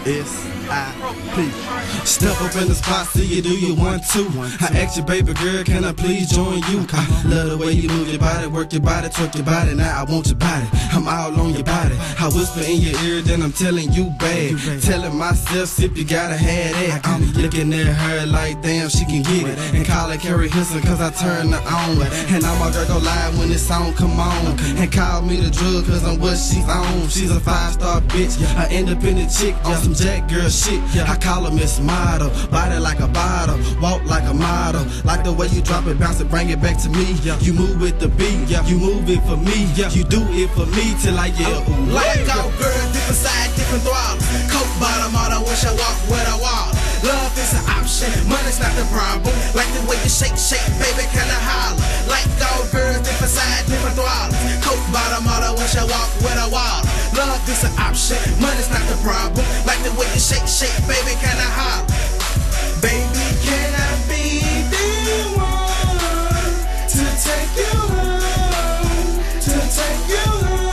S.I.P. Step up in the spot, see you do your 1-2. I ask you, baby girl, can I please join you? I love the way you move your body, work your body, twerk your body. Now I want your body, I'm all on your body. I whisper in your ear, then I'm telling you bad. Telling myself, if you gotta have that. I'm looking at her like, damn, she can get it. And call her Carrie Hilson, cause I turn her on. And I'm a girl go live when this song come on. And call me the drug, cause I'm what she's on. She's a 5-star bitch, an independent chick on some jack girl shit. I call her Miss Model, body like a bottle, walk like a model. Like the way you drop it, bounce it, bring it back to me. You move with the beat, you move it for me. You do it for me till I yell. Like go girl, different side, different throttle. Coke bottom, all I wish I walk where I walk. Love is an option, money's not the problem. Like the way you shake, baby, kinda holler. Like go girl, different side, different throttle. Coke bottom, all I wish I walk where I walk. Love is an option, money's not the problem. Like the way you shake, baby, kinda holler. Baby, can I be the one to take you home? To take you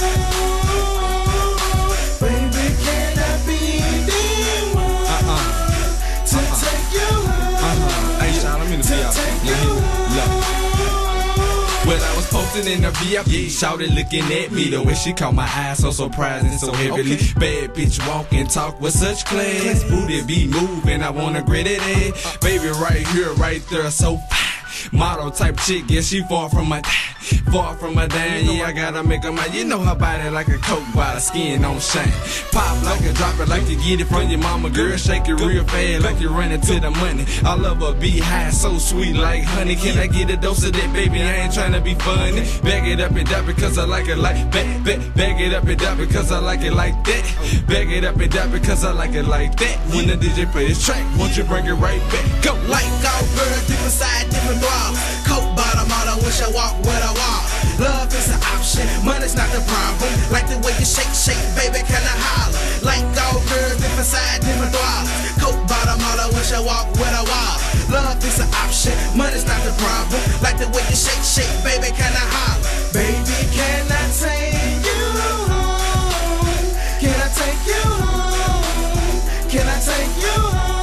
home. Baby, can I be the one to take you home? Hey, Sean, I'm in the VIP. When I was posting in the VIP, shouted looking at me. The way she caught my eyes so surprised and so heavily. Bad bitch walk and talk with such class. Booty be moving, I wanna grit it in. Baby right here, right there, so fine. Model type chick, yeah, she far from my damn, yeah, I gotta make her mine. You know her body like a coke bottle, skin on shine. Pop like a drop it, like to get it from your mama. Girl, shake it real fast, like you're running to the money. I love her, be high, so sweet like honey. Can I get a dose of that, baby? I ain't tryna be funny. Bag it up and down because I like it like that. Bag it up and down because I like it like that. Bag it up and down because I like it like that. When the DJ play this track, won't you bring it right back? Go! Like go girl, different side, different throttle. Coke bottom, all I wish I walk where I walk. Love is an option, money's not the problem. Like the way you shake, baby, kinda holler. Like go girl, different side, different throttle. Coke bottom, all I wish I walk where I walk. Love is an option, money's not the problem. Like the way you shake, baby, kinda holler. Baby, can I take you home? Can I take you home? Can I take you home?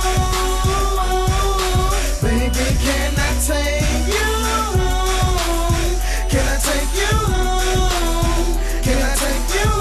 Baby, can I take you home? Can I take you home? Can I take you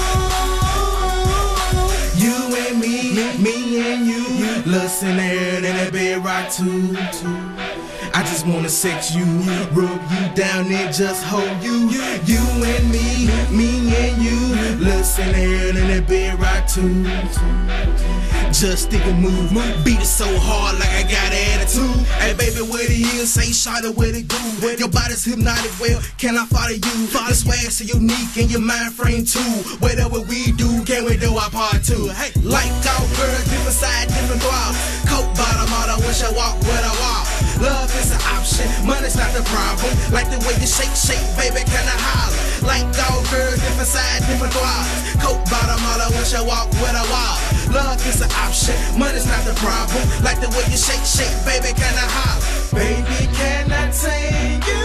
home? You and me and you. Listen there, then that bed rock too. I just wanna sex you, rub you down and just hold you. You and me and you. Listen there, then that bed rock too. Just stick and move, beat it so hard like I got an attitude. Hey baby, what it is, say shawty what it do. Your body's hypnotic, well, can I follow you? The swag so unique and your mind frame too. Whatever we do, can we do our part too? Hey, like go girl, different side, different throttle. Coke bottom, all I wish I walk where I walk. Love is an option, money's not the problem. Like the way you shake, baby, kinda holler. Like go girl, different side, different throttle. Coke bottom, all I wish I walk where I walk. Love is an option, money's not the problem. Like the way you shake, baby, kinda holler. Baby, can I take you